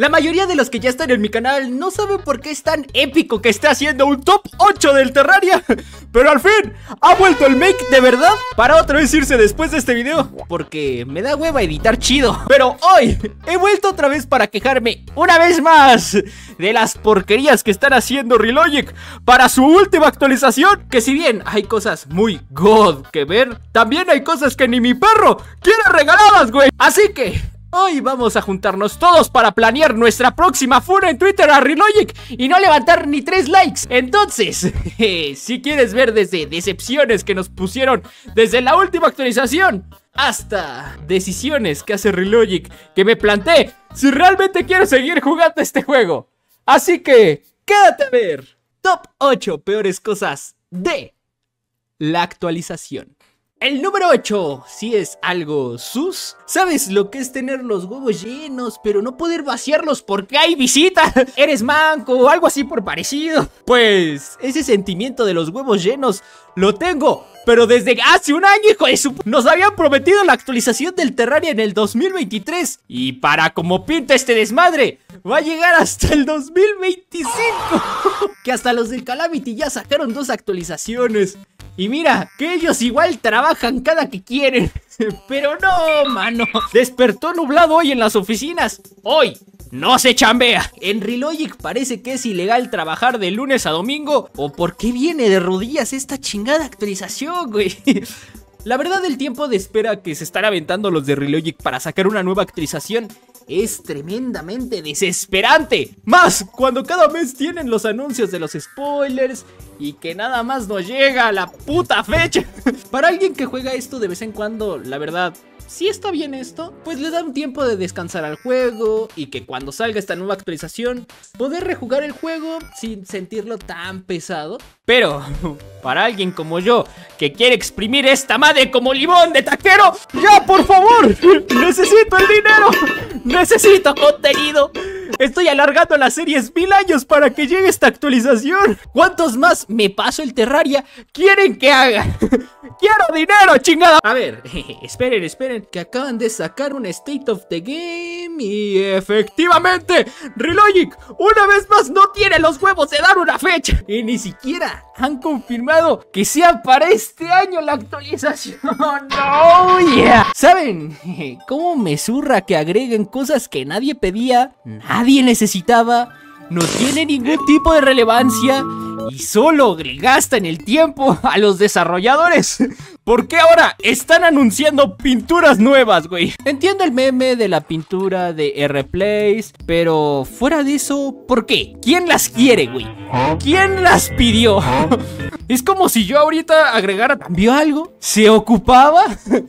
La mayoría de los que ya están en mi canal no saben por qué es tan épico que esté haciendo un top 8 del Terraria. Pero al fin, ha vuelto el make de verdad para otra vez irse después de este video, porque me da hueva editar chido. Pero hoy he vuelto otra vez para quejarme una vez más de las porquerías que están haciendo Relogic para su última actualización. Que si bien hay cosas muy god que ver, también hay cosas que ni mi perro quiere regaladas, güey. Así que hoy vamos a juntarnos todos para planear nuestra próxima funa en Twitter a Relogic y no levantar ni 3 likes. Entonces, si quieres ver desde decepciones que nos pusieron desde la última actualización hasta decisiones que hace Relogic que me planteé si realmente quiero seguir jugando este juego. Así que, quédate a ver Top 8 peores cosas de la actualización. El número 8, si es algo sus. ¿Sabes lo que es tener los huevos llenos, pero no poder vaciarlos porque hay visita? ¿Eres manco o algo así por parecido? Pues ese sentimiento de los huevos llenos lo tengo, pero desde hace un año, hijo de su... Nos habían prometido la actualización del Terraria en el 2023. Y para como pinta este desmadre, va a llegar hasta el 2025. Que hasta los del Calamity ya sacaron 2 actualizaciones. Y mira, que ellos igual trabajan cada que quieren. Pero no, mano. Despertó nublado hoy en las oficinas. Hoy no se chambea. En Relogic parece que es ilegal trabajar de lunes a domingo. ¿O por qué viene de rodillas esta chingada actualización, güey? La verdad, el tiempo de espera que se están aventando los de Relogic para sacar una nueva actualización es tremendamente desesperante. Más cuando cada mes tienen los anuncios de los spoilers y que nada más nos llega a la puta fecha. Para alguien que juega esto de vez en cuando, la verdad, si está bien esto, pues le da un tiempo de descansar al juego y que cuando salga esta nueva actualización poder rejugar el juego sin sentirlo tan pesado. Pero para alguien como yo, que quiere exprimir esta madre como limón de taquero, ¡ya, por favor! ¡Necesito el dinero! ¡Necesito contenido! Estoy alargando las series 1000 años para que llegue esta actualización. ¿Cuántos más me paso el Terraria quieren que haga? ¡Quiero dinero, chingada! A ver, esperen, que acaban de sacar un State of the Game y efectivamente, Relogic una vez más no tiene los huevos de dar una fecha. Y ni siquiera han confirmado que sea para este año la actualización. ¡No, yeah! ¿Saben cómo me zurra que agreguen cosas que nadie pedía, nadie necesitaba, no tiene ningún tipo de relevancia y solo le gastan el tiempo a los desarrolladores? ¿Por qué ahora están anunciando pinturas nuevas, güey? Entiendo el meme de la pintura de R-Place, pero fuera de eso, ¿por qué? ¿Quién las quiere, güey? ¿Quién las pidió? Es como si yo ahorita agregara... ¿Cambió algo? ¿Se ocupaba?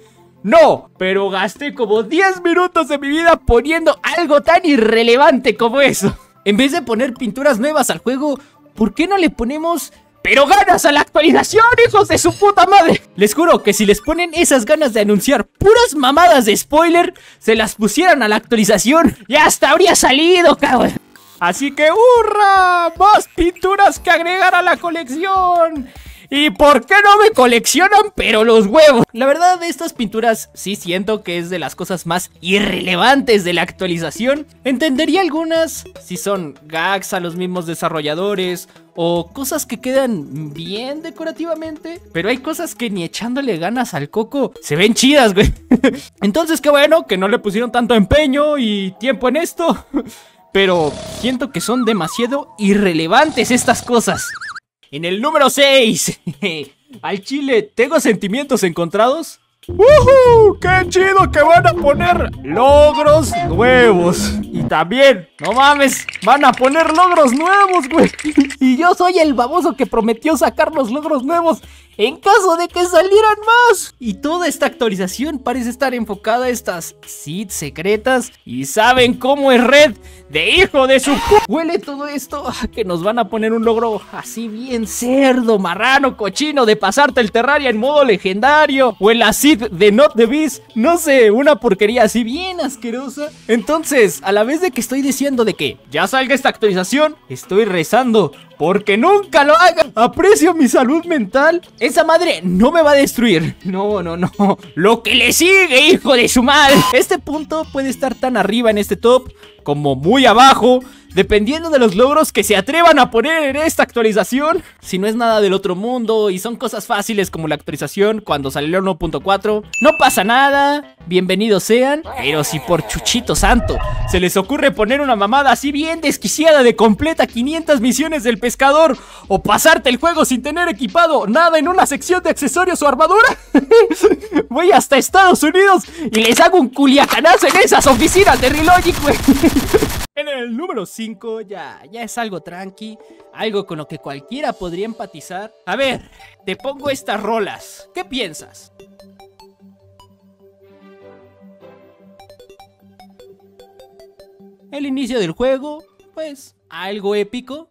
No, pero gasté como 10 minutos de mi vida poniendo algo tan irrelevante como eso. En vez de poner pinturas nuevas al juego, ¿por qué no le ponemos... pero ganas a la actualización, hijos de su puta madre? Les juro que si les ponen esas ganas de anunciar puras mamadas de spoiler, se las pusieran a la actualización y hasta habría salido, cabrón. Así que ¡hurra! ¡Más pinturas que agregar a la colección! ¿Y por qué no me coleccionan pero los huevos? La verdad, de estas pinturas sí siento que es de las cosas más irrelevantes de la actualización. Entendería algunas si son gags a los mismos desarrolladores o cosas que quedan bien decorativamente, pero hay cosas que ni echándole ganas al coco se ven chidas, güey. Entonces qué bueno que no le pusieron tanto empeño y tiempo en esto, pero siento que son demasiado irrelevantes estas cosas. En el número 6, al chile, ¿tengo sentimientos encontrados? ¡Woohoo! ¡Qué chido que van a poner logros nuevos! Y también, no mames, van a poner logros nuevos, güey. Y yo soy el baboso que prometió sacar los logros nuevos en caso de que salieran más. Y toda esta actualización parece estar enfocada a estas seeds secretas. ¿Y saben cómo es Red? De hijo de su... Huele todo esto a que nos van a poner un logro así bien cerdo, marrano, cochino de pasarte el Terraria en modo legendario, o el seed de Not the Beast. No sé, una porquería así bien asquerosa. Entonces, a la vez de que estoy diciendo de que ya salga esta actualización, estoy rezando porque nunca lo haga. Aprecio mi salud mental. Esa madre no me va a destruir. No. Lo que le sigue, hijo de su madre. Este punto puede estar tan arriba en este top como muy abajo, dependiendo de los logros que se atrevan a poner en esta actualización. Si no es nada del otro mundo y son cosas fáciles como la actualización cuando salió el 1.4, no pasa nada, bienvenidos sean. Pero si por chuchito santo se les ocurre poner una mamada así bien desquiciada de completa 500 misiones del pescador, o pasarte el juego sin tener equipado nada en una sección de accesorios o armadura, voy hasta Estados Unidos y les hago un culiacanazo en esas oficinas de Relogic, güey. En el número 5 ya es algo tranqui, algo con lo que cualquiera podría empatizar. A ver, te pongo estas rolas, ¿qué piensas? El inicio del juego, pues, algo épico.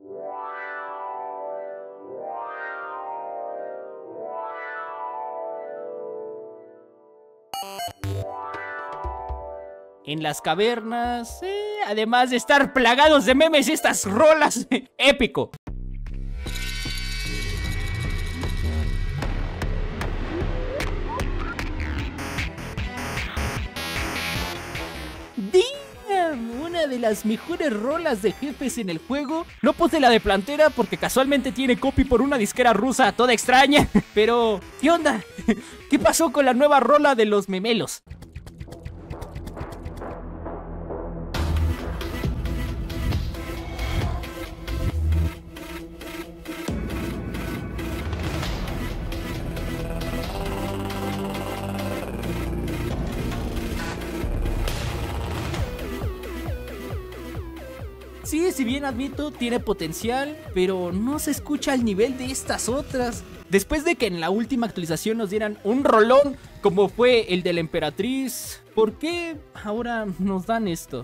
En las cavernas, además de estar plagados de memes, estas rolas, épico. Damn, una de las mejores rolas de jefes en el juego. No puse la de Plantera porque casualmente tiene copy por una disquera rusa toda extraña. Pero, ¿qué onda? ¿Qué pasó con la nueva rola de los memelos? Sí, si bien admito, tiene potencial, pero no se escucha al nivel de estas otras. Después de que en la última actualización nos dieran un rolón como fue el de la Emperatriz, ¿por qué ahora nos dan esto?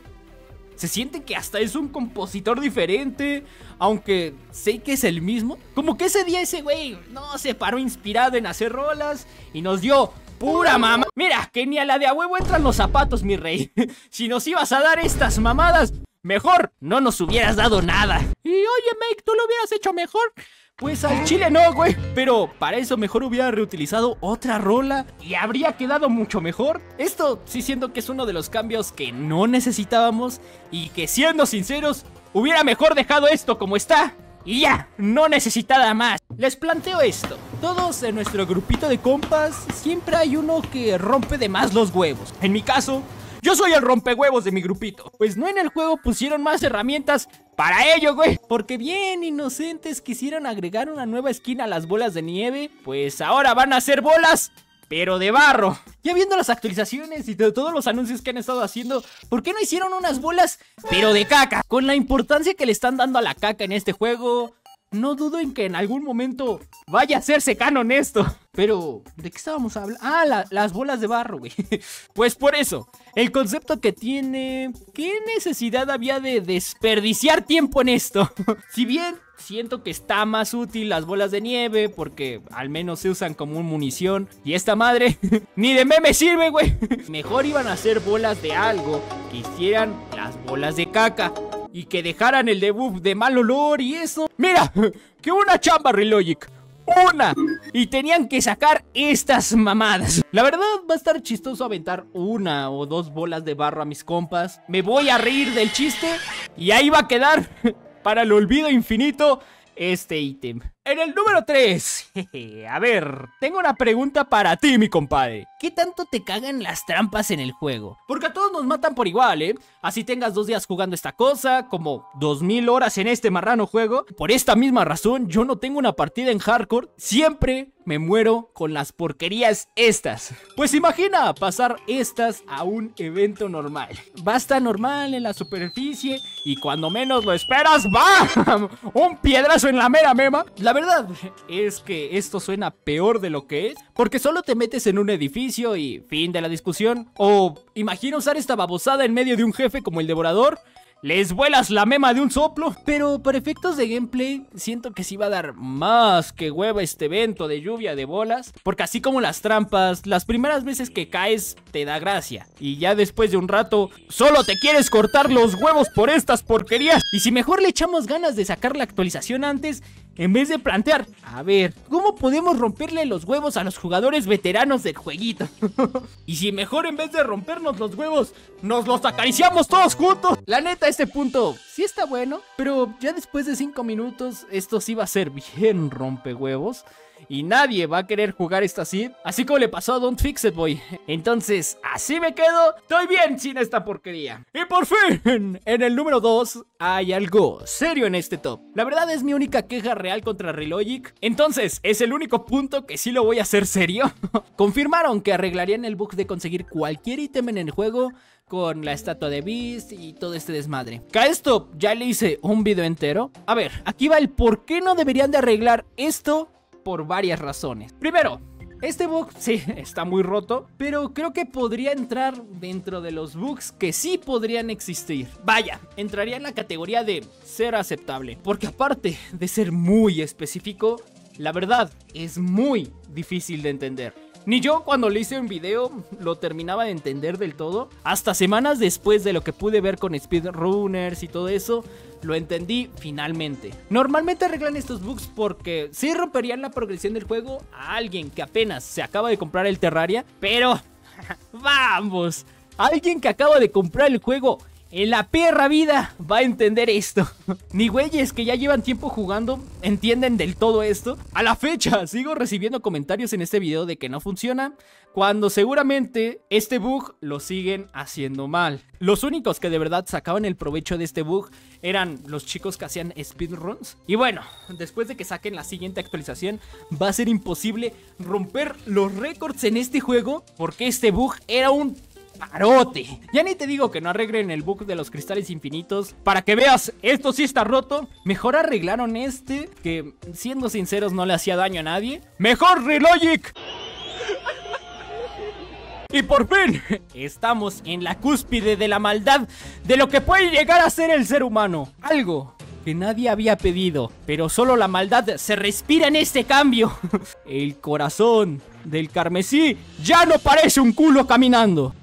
Se siente que hasta es un compositor diferente, aunque sé que es el mismo. Como que ese día ese güey no se paró inspirado en hacer rolas y nos dio pura mamá. Mira, que ni a la de a huevo entran los zapatos, mi rey. Si nos ibas a dar estas mamadas, mejor no nos hubieras dado nada. Y oye, Make, ¿tú lo hubieras hecho mejor? Pues al chile no, güey. Pero para eso mejor hubiera reutilizado otra rola y habría quedado mucho mejor. Esto sí siento que es uno de los cambios que no necesitábamos y que, siendo sinceros, hubiera mejor dejado esto como está y ya, no necesitada más. Les planteo esto. Todos en nuestro grupito de compas siempre hay uno que rompe de más los huevos. En mi caso, yo soy el rompehuevos de mi grupito. Pues no, en el juego pusieron más herramientas para ello, güey. Porque bien inocentes quisieron agregar una nueva skin a las bolas de nieve. Pues ahora van a ser bolas, pero de barro. Ya viendo las actualizaciones y de todos los anuncios que han estado haciendo, ¿por qué no hicieron unas bolas, pero de caca? Con la importancia que le están dando a la caca en este juego, no dudo en que en algún momento vaya a hacerse canon esto. Pero, ¿de qué estábamos hablando? Ah, las bolas de barro, güey. Pues por eso, el concepto que tiene... ¿Qué necesidad había de desperdiciar tiempo en esto? Si bien siento que está más útil las bolas de nieve, porque al menos se usan como munición, y esta madre ni de meme sirve, güey. Mejor iban a hacer bolas de algo que hicieran las bolas de caca y que dejaran el debuff de mal olor y eso. Mira, que una chamba, Relogic. Una. Y tenían que sacar estas mamadas. La verdad va a estar chistoso aventar una o dos bolas de barro a mis compas. Me voy a reír del chiste y ahí va a quedar para el olvido infinito este ítem. En el número 3, a ver, tengo una pregunta para ti, mi compadre. ¿Qué tanto te cagan las trampas en el juego? Porque a todos nos matan por igual, ¿eh? Así tengas 2 días jugando esta cosa, como 2000 horas en este marrano juego. Por esta misma razón, yo no tengo una partida en hardcore. Siempre me muero con las porquerías estas. Pues imagina pasar estas a un evento normal. Va a estar normal en la superficie y cuando menos lo esperas, ¡bam! Un piedrazo en la mera mema. La verdad es que esto suena peor de lo que es, porque solo te metes en un edificio y fin de la discusión. O imagina usar esta babosada en medio de un jefe como el devorador les vuelas la mema de un soplo. Pero para efectos de gameplay, siento que sí va a dar más que hueva este evento de lluvia de bolas. Porque así como las trampas, las primeras veces que caes te da gracia. Y ya después de un rato, solo te quieres cortar los huevos por estas porquerías. Y si mejor le echamos ganas de sacar la actualización antes, en vez de plantear, a ver, ¿cómo podemos romperle los huevos a los jugadores veteranos del jueguito? Y si mejor en vez de rompernos los huevos, nos los acariciamos todos juntos. La neta, este punto sí está bueno, pero ya después de 5 minutos, esto sí va a ser bien rompehuevos. Y nadie va a querer jugar esta seed, así como le pasó a Don't Fix It Boy. Entonces, así me quedo. Estoy bien sin esta porquería. Y por fin, en el número 2, hay algo serio en este top. La verdad es mi única queja real contra Relogic. Entonces, es el único punto que sí lo voy a hacer serio. Confirmaron que arreglarían el bug de conseguir cualquier ítem en el juego con la estatua de Beast y todo este desmadre. Que a esto ya le hice un video entero. A ver, aquí va el por qué no deberían de arreglar esto. Por varias razones. Primero, este bug sí está muy roto, pero creo que podría entrar dentro de los bugs que sí podrían existir. Vaya, entraría en la categoría de ser aceptable, porque aparte de ser muy específico, la verdad es muy difícil de entender. Ni yo cuando le hice un video lo terminaba de entender del todo. Hasta semanas después de lo que pude ver con speedrunners y todo eso, lo entendí finalmente. Normalmente arreglan estos bugs porque sí romperían la progresión del juego a alguien que apenas se acaba de comprar el Terraria. Pero, vamos, alguien que acaba de comprar el juego en la perra vida va a entender esto. Ni güeyes que ya llevan tiempo jugando entienden del todo esto. A la fecha sigo recibiendo comentarios en este video de que no funciona, cuando seguramente este bug lo siguen haciendo mal. Los únicos que de verdad sacaban el provecho de este bug eran los chicos que hacían speedruns. Y bueno, después de que saquen la siguiente actualización, va a ser imposible romper los récords en este juego, porque este bug era un parote. Ya ni te digo que no arreglen el bug de los cristales infinitos. Para que veas, esto sí está roto. Mejor arreglaron este, que siendo sinceros no le hacía daño a nadie. ¡Mejor Relogic! Y por fin, estamos en la cúspide de la maldad de lo que puede llegar a ser el ser humano. Algo que nadie había pedido, pero solo la maldad se respira en este cambio. El corazón del carmesí ya no parece un culo caminando.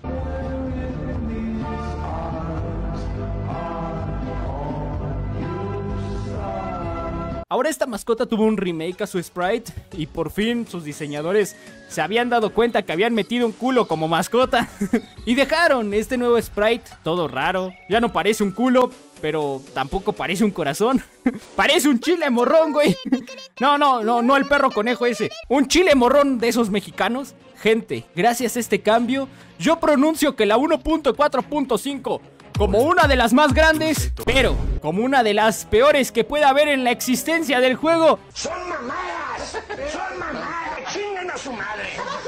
Ahora esta mascota tuvo un remake a su sprite y por fin sus diseñadores se habían dado cuenta que habían metido un culo como mascota y dejaron este nuevo sprite todo raro. Ya no parece un culo, pero tampoco parece un corazón. Parece un chile morrón, güey. No el perro conejo ese. Un chile morrón de esos mexicanos. Gente, gracias a este cambio, yo pronuncio que la 1.4.5 como una de las más grandes, pero como una de las peores que pueda haber en la existencia del juego. ¡Son mamadas! ¡Son mamadas! ¡Chingan a su madre!